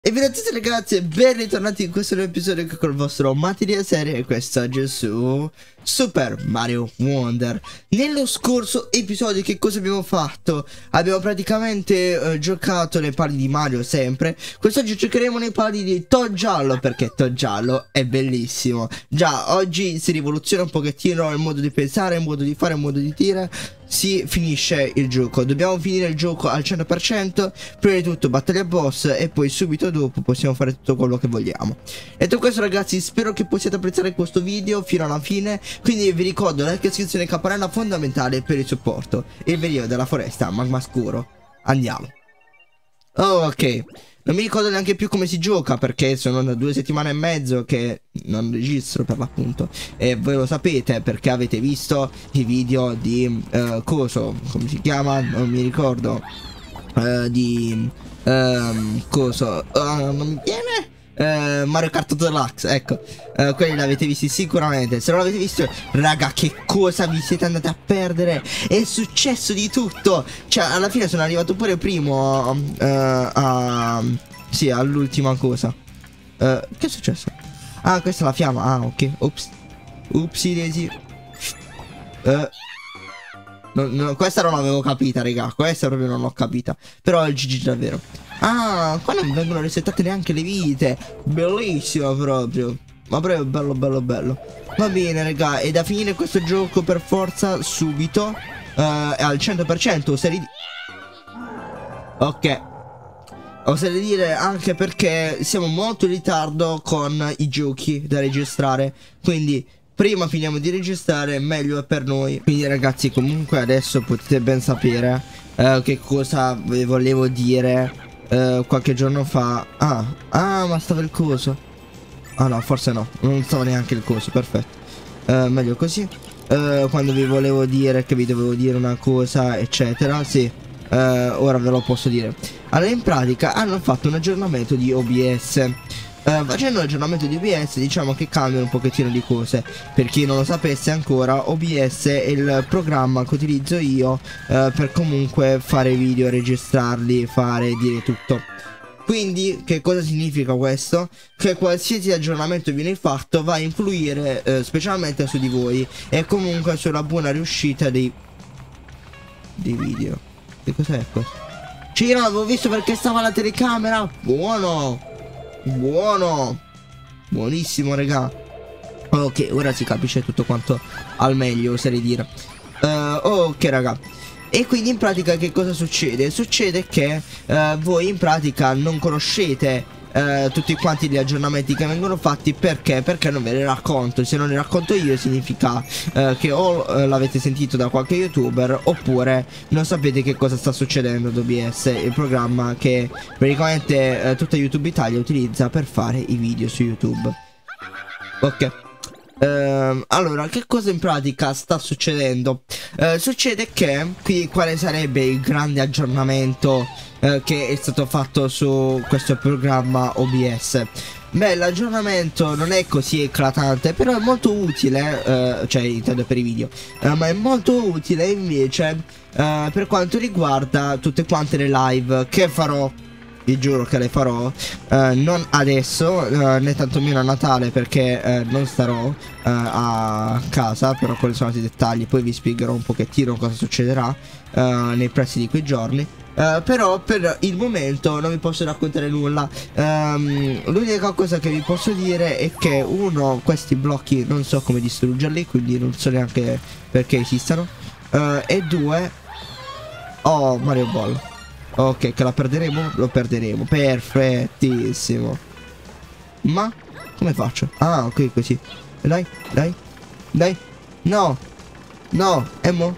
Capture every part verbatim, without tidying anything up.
E vi tutti ragazzi e ben ritornati in questo nuovo episodio con il vostro Materia Serie. E quest'oggi su Super Mario Wonder. Nello scorso episodio che cosa abbiamo fatto? Abbiamo praticamente eh, giocato nei pali di Mario sempre. Quest'oggi giocheremo nei pali di Toad Giallo, perché Toad Giallo è bellissimo. Già oggi si rivoluziona un pochettino il modo di pensare, il modo di fare, il modo di dire. Si finisce il gioco, dobbiamo finire il gioco al cento per cento. Prima di tutto battaglia boss e poi subito dopo possiamo fare tutto quello che vogliamo. Detto questo ragazzi, spero che possiate apprezzare questo video fino alla fine. Quindi vi ricordo like, iscrizione e campanella fondamentale per il supporto. Il video della foresta magma scuro. Andiamo. Oh, ok. Non mi ricordo neanche più come si gioca, perché sono da due settimane e mezzo che non registro per l'appunto. E voi lo sapete perché avete visto i video di uh, coso, come si chiama? Non mi ricordo. uh, Di um, coso uh, non mi viene uh, Mario Kart Deluxe, ecco. uh, Quelli l'avete visti sicuramente. Se non l'avete visto, raga, che cosa vi siete andati a perdere? È successo di tutto. Cioè alla fine sono arrivato pure primo uh, a... Sì, all'ultima cosa. uh, Che è successo? Ah, questa è la fiamma. Ah, ok. Ops. Upsi daisy. uh, no, no, Questa non l'avevo capita, raga. Questa proprio non l'ho capita. Però è il G G davvero. Ah, qua non vengono resettate neanche le vite. Bellissimo proprio. Ma proprio bello bello bello. Va bene raga, è da finire questo gioco per forza subito. uh, È al cento per cento. Oserei di... Ok. Oserei dire anche perché siamo molto in ritardo con i giochi da registrare. Quindi prima finiamo di registrare, meglio è per noi. Quindi ragazzi, comunque adesso potete ben sapere uh, che cosa vi volevo dire uh, qualche giorno fa. Ah, ah, ma stava il coso. Ah no, forse no, non stava neanche il coso, perfetto. uh, Meglio così. uh, Quando vi volevo dire che vi dovevo dire una cosa eccetera. Sì, uh, ora ve lo posso dire. Allora in pratica hanno fatto un aggiornamento di O B S. Uh, facendo l'aggiornamento di O B S diciamo che cambiano un pochettino di cose. Per chi non lo sapesse ancora, O B S è il programma che utilizzo io uh, per comunque fare video, registrarli, fare, dire tutto. Quindi che cosa significa questo? Che qualsiasi aggiornamento viene fatto va a influire uh, specialmente su di voi e comunque sulla buona riuscita dei, dei video. Che cos'è questo? Cioè io non l'avevo visto perché stava la telecamera. Buono. Buono. Buonissimo raga. Ok, ora si capisce tutto quanto al meglio, oserei dire. uh, Ok raga. E quindi in pratica che cosa succede? Succede che uh, voi in pratica non conoscete Uh, tutti quanti gli aggiornamenti che vengono fatti. Perché? Perché non ve ne racconto. Se non ne racconto io significa uh, che o uh, l'avete sentito da qualche youtuber oppure non sapete che cosa sta succedendo ad O B S, il programma che praticamente uh, tutta YouTube Italia utilizza per fare i video su YouTube. Ok. Uh, allora, che cosa in pratica sta succedendo? Uh, succede che qui quale sarebbe il grande aggiornamento uh, che è stato fatto su questo programma O B S? Beh, l'aggiornamento non è così eclatante, però è molto utile, uh, cioè intendo per i video, uh, ma è molto utile invece uh, per quanto riguarda tutte quante le live che farò. Vi giuro che le farò, uh, non adesso, uh, né tantomeno a Natale, perché uh, non starò uh, a casa. Però quelli sono altri dettagli, poi vi spiegherò un pochettino cosa succederà uh, nei pressi di quei giorni. Uh, però per il momento non vi posso raccontare nulla. um, L'unica cosa che vi posso dire è che uno, questi blocchi non so come distruggerli, quindi non so neanche perché esistano. uh, E due, oh, Mario Ball. Ok, che la perderemo? Lo perderemo. Perfettissimo. Ma come faccio? Ah, ok, così. Dai, dai, dai. No, no, e mo?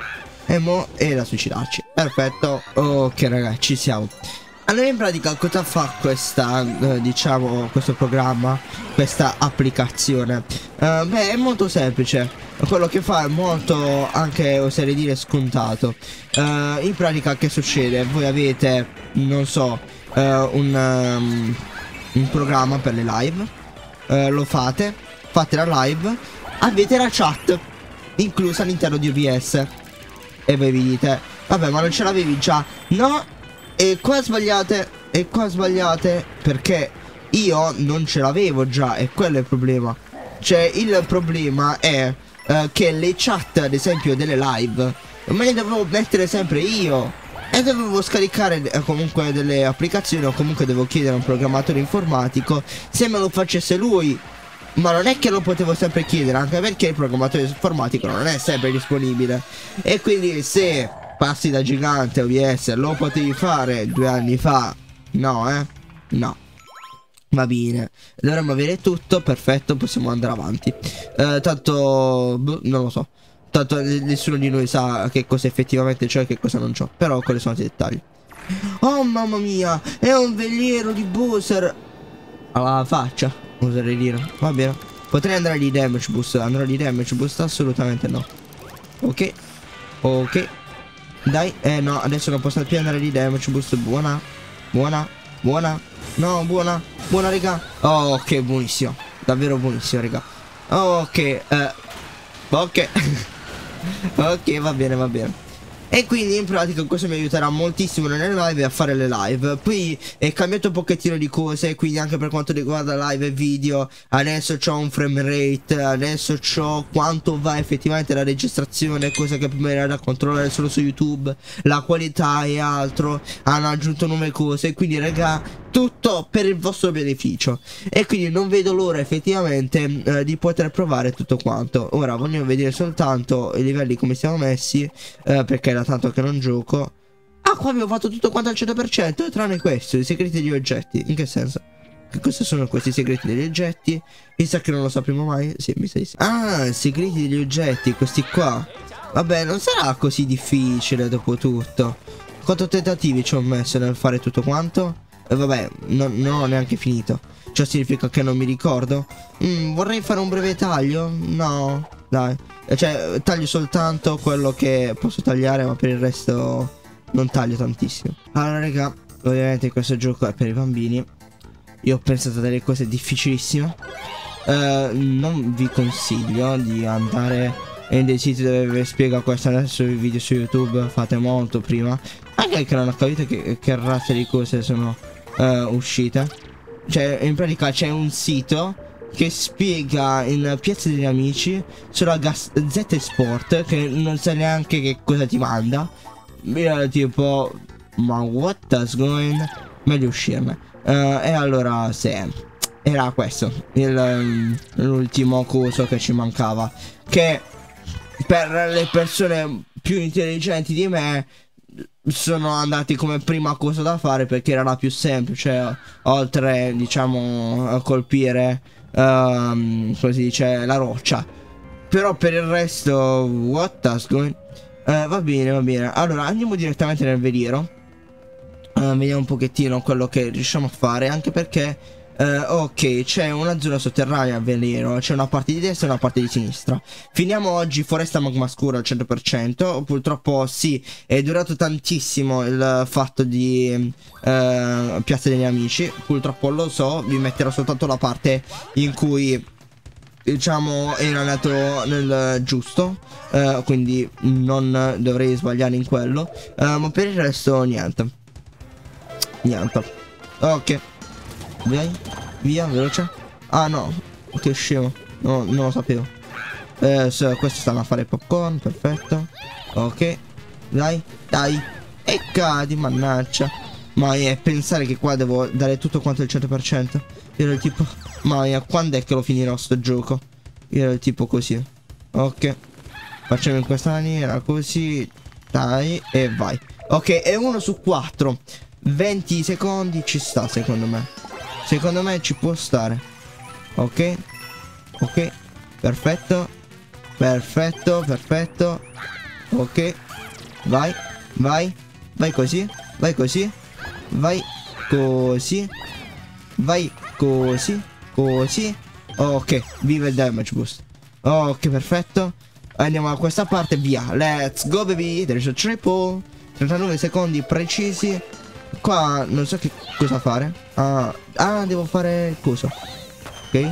E mo? E da suicidarci. Perfetto. Ok ragazzi, ci siamo. Allora in pratica cosa fa questa, eh, diciamo, questo programma, questa applicazione? Uh, beh, è molto semplice. Quello che fa è molto, anche oserei dire, scontato. uh, In pratica che succede? Voi avete, non so, uh, un, um, un programma per le live. uh, Lo fate, fate la live, avete la chat inclusa all'interno di O B S. E voi vi dite, vabbè, ma non ce l'avevi già? No. E qua sbagliate. e qua sbagliate perché io non ce l'avevo già e quello è il problema. Cioè il problema è uh, che le chat ad esempio delle live me le dovevo mettere sempre io e dovevo scaricare eh, comunque delle applicazioni o comunque devo chiedere a un programmatore informatico se me lo facesse lui. Ma non è che lo potevo sempre chiedere, anche perché il programmatore informatico non è sempre disponibile. E quindi se passi da gigante O B S lo potevi fare due anni fa, no eh, no. Va bene, dovremmo avere tutto, perfetto, possiamo andare avanti. eh, Tanto, boh, non lo so. Tanto nessuno di noi sa che cosa effettivamente c'è e che cosa non c'ho. Però quelli sono i dettagli. Oh mamma mia, è un veliero di Bowser alla faccia, oserei dire. Va bene, potrei andare di damage boost. Andrò di damage boost? Assolutamente no. Ok, ok. Dai, eh no, adesso non posso più andare di damage boost. Buona, buona, buona. No, buona, buona raga. Oh, ok, buonissimo. Davvero buonissimo raga. Oh, ok, eh ok. Ok, va bene, va bene. E quindi in pratica questo mi aiuterà moltissimo nelle live e a fare le live. Poi è cambiato un pochettino di cose, quindi anche per quanto riguarda live e video. Adesso c'ho un frame rate, adesso c'ho quanto va effettivamente la registrazione, cosa che prima era da controllare solo su YouTube, la qualità e altro. Hanno aggiunto nuove cose, quindi raga, tutto per il vostro beneficio. E quindi non vedo l'ora effettivamente eh, di poter provare tutto quanto. Ora voglio vedere soltanto i livelli come siamo messi, eh, perché da tanto che non gioco. Ah, qua abbiamo fatto tutto quanto al cento per cento, tranne questo, i segreti degli oggetti. In che senso? Che cosa sono questi segreti degli oggetti? Mi sa che non lo sapremo mai. Sì, mi sa di sì. Ah, i segreti degli oggetti, questi qua. Vabbè, non sarà così difficile dopo tutto. Quanto tentativi ci ho messo nel fare tutto quanto? E vabbè, no, non ho neanche finito. Ciò significa che non mi ricordo. mm, Vorrei fare un breve taglio. No, dai. Cioè, taglio soltanto quello che posso tagliare, ma per il resto non taglio tantissimo. Allora raga, ovviamente questo gioco è per i bambini. Io ho pensato a delle cose difficilissime. uh, Non vi consiglio di andare in dei siti dove vi spiega questo. Adesso i video su YouTube fate molto prima. Anche che non ho capito che, che razza di cose sono uh, uscite. Cioè in pratica c'è un sito che spiega in Piazza degli Amici sulla Gazzetta Sport, che non sai neanche che cosa ti manda. Io tipo, ma what is going? Meglio uscirne. uh, E allora se era questo il, l'ultimo coso che ci mancava, che per le persone più intelligenti di me sono andati come prima cosa da fare, perché era la più semplice, oltre diciamo a colpire um, come si dice, la roccia. Però per il resto what is going? Uh, va bene, va bene. Allora andiamo direttamente nel veliero. uh, Vediamo un pochettino quello che riusciamo a fare, anche perché uh, ok, c'è una zona sotterranea al veliero. C'è una parte di destra e una parte di sinistra. Finiamo oggi foresta magma scura al cento per cento. Purtroppo sì, è durato tantissimo il fatto di uh, Piazza degli Amici. Purtroppo lo so, vi metterò soltanto la parte in cui diciamo era andato nel giusto, uh, quindi non dovrei sbagliare in quello, uh, ma per il resto niente. Niente. Ok, via, via, veloce. Ah no, che scemo, no, non lo sapevo. eh, so, Questo stanno a fare popcorn, perfetto. Ok, dai, dai. E cadi, mannaggia. Ma è pensare che qua devo dare tutto quanto il cento per cento. Io ero il tipo, ma mia, quando è che lo finirò sto gioco? Io ero il tipo così. Ok, facciamo in questa maniera, così. Dai, e vai. Ok, è uno su quattro. venti secondi ci sta, secondo me. Secondo me ci può stare. Ok, ok, perfetto. Perfetto, perfetto. Ok, vai, vai. Vai così, vai così. Vai così. Vai così, così. Ok, viva il damage boost. Ok, perfetto. Andiamo da questa parte, via. Let's go baby. There's a triple. trentanove secondi precisi. Qua non so che cosa fare. Ah, ah devo fare coso. Ok,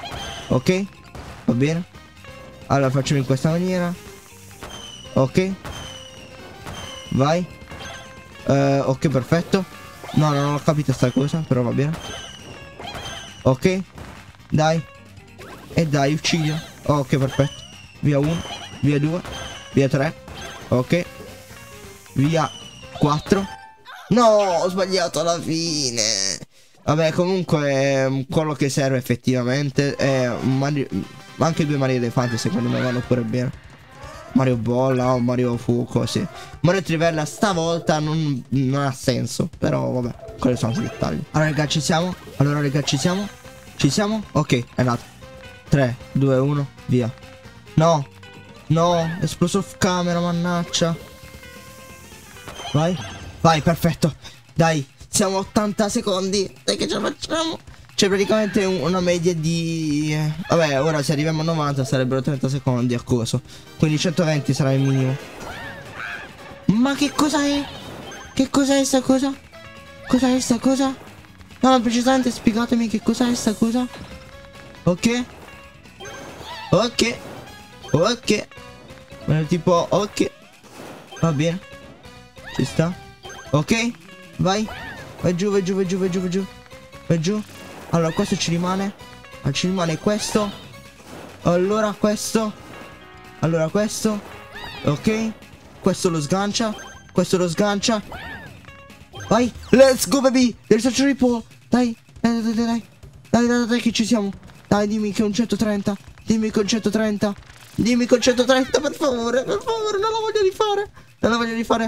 ok, va bene. Allora facciamo in questa maniera. Ok, vai. uh, Ok, perfetto. No, no, non ho capito sta cosa, però va bene. Ok. Dai. E dai, uccidio. Ok, perfetto. Via uno, via due, via tre. Ok. Via quattro. No, ho sbagliato alla fine. Vabbè, comunque quello che serve effettivamente è un Mario. Anche due Mario Elefante secondo me vanno pure bene. Mario Bolla o Mario Fuoco, sì. Mario Trivella stavolta non, non ha senso. Però vabbè, quelli sono altri dettagli. Allora raga, ci siamo? Allora raga, ci siamo? Ci siamo? Ok, è andato. tre, due, uno, via. No. No, è esploso off camera, mannaggia. Vai. Vai, perfetto. Dai, siamo a ottanta secondi. Dai che ce la facciamo. C'è praticamente un, una media di... Vabbè, ora se arriviamo a novanta sarebbero trenta secondi a coso. Quindi centoventi sarà il minimo. Ma che cosa è? Che cos'è sta cosa? Cos'è sta cosa? No, no, precisamente spiegatemi che cos'è sta cosa. Ok. Ok. Ok. Tipo, ok. Va bene. Ci sta. Ok. Vai. Vai giù, vai giù, vai giù, vai giù, vai giù. Vai giù. Allora, questo ci rimane. Allora, ci rimane questo. Allora, questo. Allora, questo. Ok. Questo lo sgancia. Questo lo sgancia. Vai. Let's go, baby. There's a triple. Dai. Dai, dai, dai, dai. Dai, dai, dai, che ci siamo. Dai, dimmi che è un centotrenta. Dimmi che è un centotrenta. Dimmi che è un centotrenta, per favore. Per favore, non la voglio rifare. Non la voglio rifare.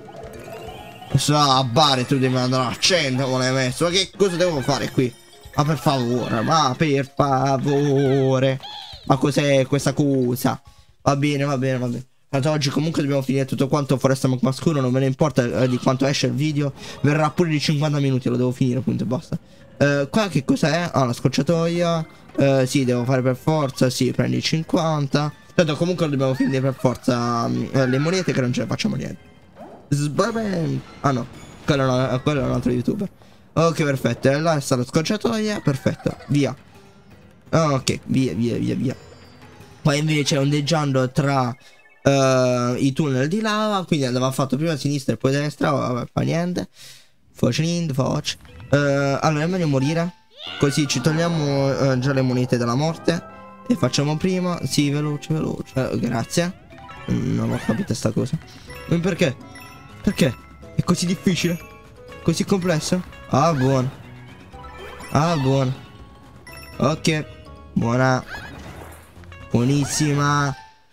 Sa, Bare, tu devi andare a cento, me l'hai messo. Ma che cosa devo fare qui? Ma per favore, ma per favore. Ma cos'è questa cosa? Va bene, va bene, va bene. Tanto oggi comunque dobbiamo finire tutto quanto Foresta Magma Scuro. Non me ne importa eh, di quanto esce il video. Verrà pure di cinquanta minuti, lo devo finire, punto e basta. eh, Qua che cosa è? Ah, la scorciatoia. eh, Sì, devo fare per forza. Sì, prendi cinquanta. Tanto comunque lo dobbiamo finire per forza eh, le monete, che non ce ne facciamo niente. Sbaben. Ah no, quello è, una, quello è un altro youtuber. Ok, perfetto. E là sta la scorciatoia. Perfetto, via. Ok, via, via, via, via. Poi invece ondeggiando tra uh, i tunnel di lava. Quindi andava fatto prima a sinistra e poi a destra. Vabbè, fa niente. Facendo, faccio. uh, Allora è meglio morire. Così ci togliamo uh, già le monete della morte. E facciamo prima. Sì, veloce, veloce. uh, Grazie. Non ho capito sta cosa. Ma perché? Perché? È così difficile? Così complesso? Ah, buono. Ah, buono. Ok. Buona. Buonissima.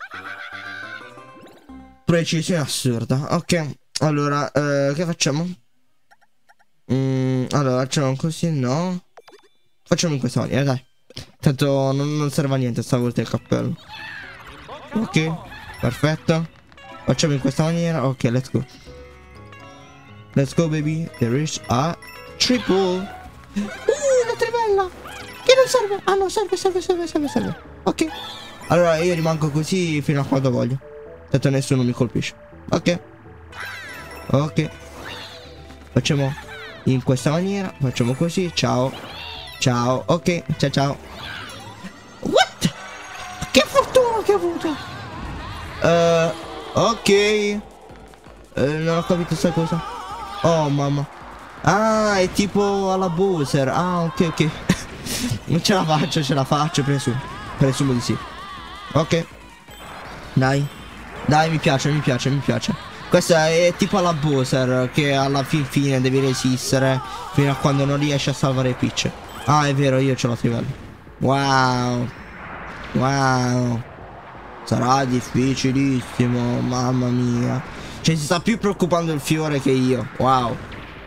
Precisione assurda. Ok. Allora, eh, che facciamo? Mm, allora, facciamo così, no? Facciamo in questa maniera, dai. Tanto non, non serve a niente stavolta il cappello. Ok. Perfetto. Facciamo in questa maniera. Ok, let's go. Let's go, baby. There is a triple. Uh, una trivella. Che non serve. Ah no, serve, serve, serve, serve, serve. Ok. Allora io rimango così fino a quando voglio. Tanto nessuno mi colpisce. Ok. Ok. Facciamo in questa maniera. Facciamo così. Ciao. Ciao. Ok. Ciao ciao. What? Che fortuna che ho avuto. Uh, ok. uh, Non ho capito sta cosa. Oh mamma. Ah, è tipo alla Bowser. Ah, ok, ok. Non ce la faccio, ce la faccio, presumo. Presumo di sì. Ok. Dai. Dai, mi piace, mi piace, mi piace. Questa è tipo alla Bowser, che alla fin fine devi resistere fino a quando non riesci a salvare Peach. Ah, è vero, io ce l'ho trivello. Wow. Wow. Sarà difficilissimo, mamma mia. Cioè si sta più preoccupando il fiore che io. Wow.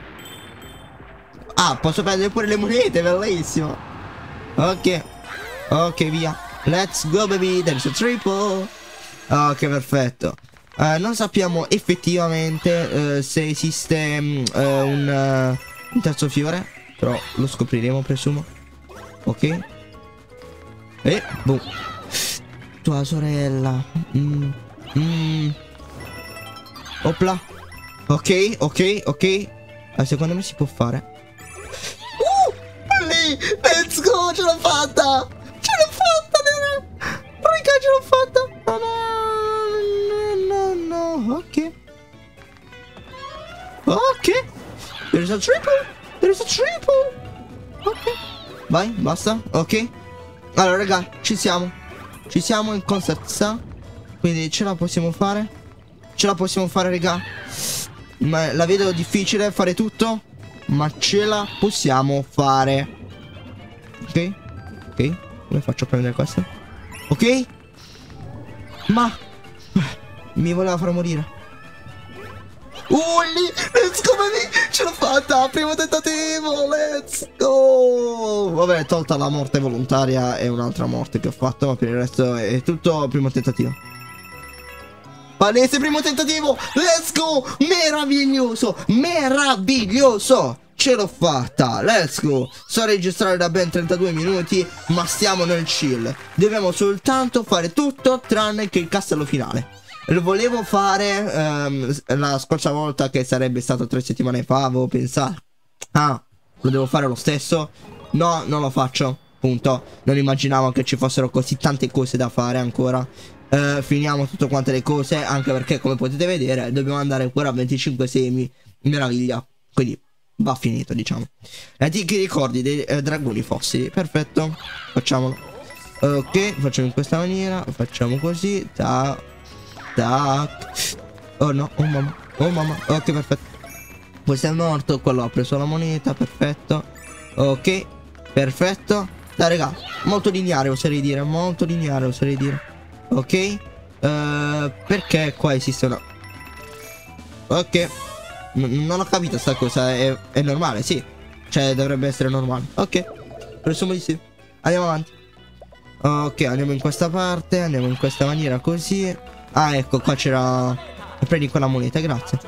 Ah, posso prendere pure le monete, bellissimo. Ok. Ok, via. Let's go, baby. There's a triple. Ok, perfetto. uh, Non sappiamo effettivamente uh, se esiste um, uh, un, uh, un terzo fiore. Però lo scopriremo, presumo. Ok. E boom. Tua sorella. Mm. Mm. Opla. Ok, ok, ok. ah, Secondo me si può fare. Uh, lì. Let's go, ce l'ho fatta. Ce l'ho fatta, raga, ce l'ho fatta. No, no, no, no, no. Ok. Ok. is a triple. There is a triple. Ok. Vai, basta. Ok. Allora, raga, ci siamo. Ci siamo in concept. Quindi ce la possiamo fare. Ce la possiamo fare, raga. Ma la vedo difficile fare tutto, ma ce la possiamo fare. Ok. Ok. Come faccio a prendere questo? Ok. Ma mi voleva far morire. Ulli, let's go baby. Ce l'ho fatta, primo tentativo. Let's go. Vabbè, tolta la morte volontaria e un'altra morte che ho fatto, ma per il resto è tutto primo tentativo. Palese primo tentativo. Let's go. Meraviglioso. Meraviglioso. Ce l'ho fatta. Let's go. So registrare da ben trentadue minuti, ma stiamo nel chill. Dobbiamo soltanto fare tutto tranne che il castello finale. Lo volevo fare um, la scorsa volta, che sarebbe stato tre settimane fa. Avevo pensato, ah, lo devo fare lo stesso. No, non lo faccio. Punto. Non immaginavo che ci fossero così tante cose da fare ancora. uh, Finiamo tutte quante le cose, anche perché, come potete vedere, dobbiamo andare ancora a venticinque semi. Meraviglia. Quindi va finito, diciamo. Antichi ricordi dei eh, dragoni fossili. Perfetto. Facciamolo. Ok, facciamo in questa maniera. Facciamo così. Tac. Tac. Oh no, oh mamma. Oh mamma. Ok, perfetto. Questo è morto. Quello ha preso la moneta. Perfetto. Ok, perfetto. Dai, raga, molto lineare, oserei dire. Molto lineare, oserei dire. Ok. uh, Perché qua esiste una... Ok. Non ho capito sta cosa, è, è normale, sì. Cioè, dovrebbe essere normale. Ok, presumo di sì. Andiamo avanti. Ok, andiamo in questa parte. Andiamo in questa maniera così. Ah, ecco, qua c'era... Prendi quella moneta, grazie.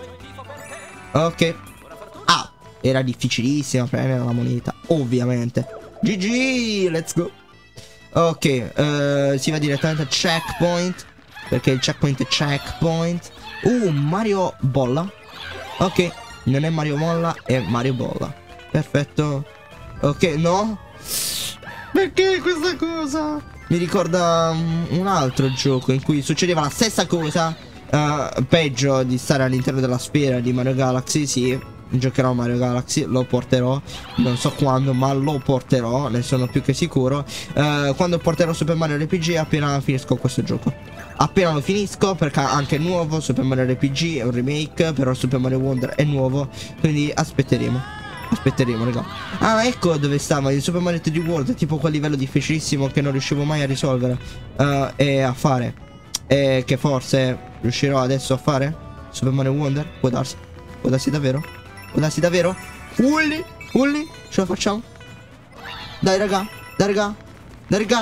Ok. Ah, era difficilissimo prendere la moneta, ovviamente. G G, let's go. Ok, uh, si va direttamente a checkpoint, perché il checkpoint è checkpoint. Uh, Mario Bolla. Ok, non è Mario Molla, è Mario Bolla. Perfetto. Ok, no. Perché questa cosa? Mi ricorda um, un altro gioco in cui succedeva la stessa cosa, uh, peggio di stare all'interno della sfera di Mario Galaxy. Sì, giocherò Mario Galaxy, lo porterò. Non so quando, ma lo porterò, ne sono più che sicuro. uh, Quando porterò Super Mario R P G, appena finisco questo gioco. Appena lo finisco, perché anche è nuovo. Super Mario R P G è un remake, però Super Mario Wonder è nuovo, quindi aspetteremo. Aspetteremo, raga. Ah, ecco dove stava il Super Mario tre D World. Tipo quel livello difficilissimo che non riuscivo mai a risolvere uh, e a fare, e che forse riuscirò adesso a fare. Super Mario Wonder, può darsi. Può darsi davvero. Può darsi davvero. Ulli, ulli, ce la facciamo. Dai, raga, dai, raga, dai, raga.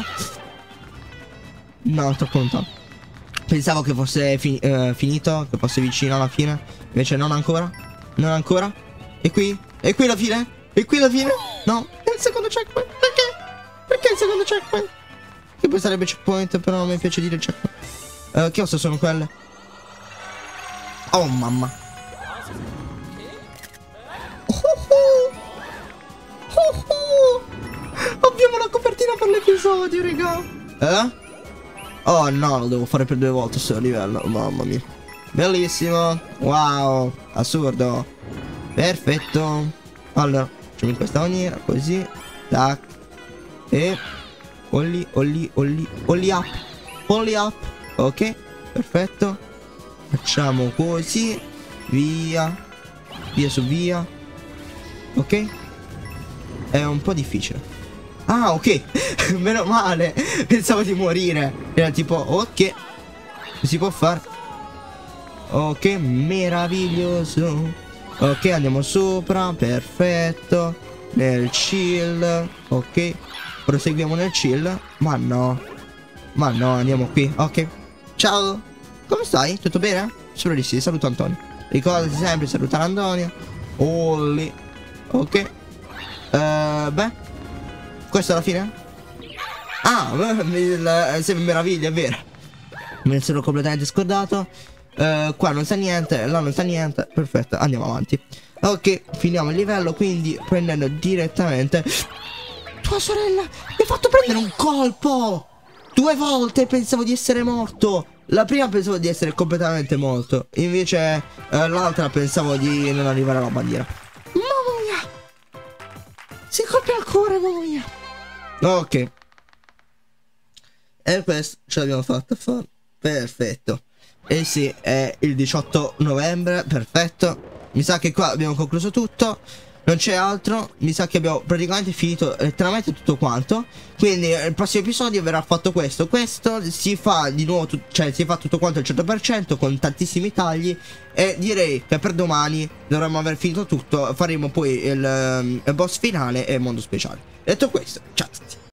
No, troppo lontano. Pensavo che fosse fi uh, finito, che fosse vicino alla fine. Invece non ancora. Non ancora. E qui? E qui la fine? E qui la fine? No, è il secondo checkpoint. Perché? Perché il secondo checkpoint? Che poi sarebbe checkpoint, però non mi piace dire checkpoint. uh, Che ossa sono quelle? Oh mamma. Oh, oh. Oh, oh. Abbiamo la copertina per l'episodio, raga. Eh? Oh no, lo devo fare per due volte sto livello. Mamma mia. Bellissimo. Wow, assurdo. Perfetto. Allora, facciamo in questa maniera, così. Tac. E olli, olli, olli, olli up. Olli up. Ok, perfetto. Facciamo così. Via. Via su via. Ok. È un po' difficile. Ah, ok. Meno male. Pensavo di morire. Era tipo, ok, si può fare. Ok, meraviglioso. Ok, andiamo sopra, perfetto. Nel chill. Ok, proseguiamo nel chill. Ma no. Ma no, andiamo qui. Ok. Ciao. Come stai? Tutto bene? Spero di sì, saluto Antonio. Ricordati sempre di salutare Antonio. Olli. Ok. uh, Beh, questa è la fine? Ah, sei meraviglia, è vero. Me ne sono completamente scordato. Uh, qua non sta niente, là non sta niente. Perfetto, andiamo avanti. Ok, finiamo il livello, quindi prendendo direttamente. Tua sorella mi ha fatto prendere un colpo due volte, pensavo di essere morto. La prima pensavo di essere completamente morto, invece uh, l'altra pensavo di non arrivare alla bandiera. Mamma Si colpi al cuore, mamma mia. Ok. E questo ce l'abbiamo fatta a fare. Perfetto. E sì, è il diciotto novembre. Perfetto. Mi sa che qua abbiamo concluso tutto. Non c'è altro. Mi sa che abbiamo praticamente finito letteralmente tutto quanto. Quindi il prossimo episodio verrà fatto questo. Questo si fa di nuovo, cioè si fa tutto quanto al cento per cento con tantissimi tagli. E direi che per domani dovremmo aver finito tutto. Faremo poi il, il boss finale e il mondo speciale. Detto questo, ciao.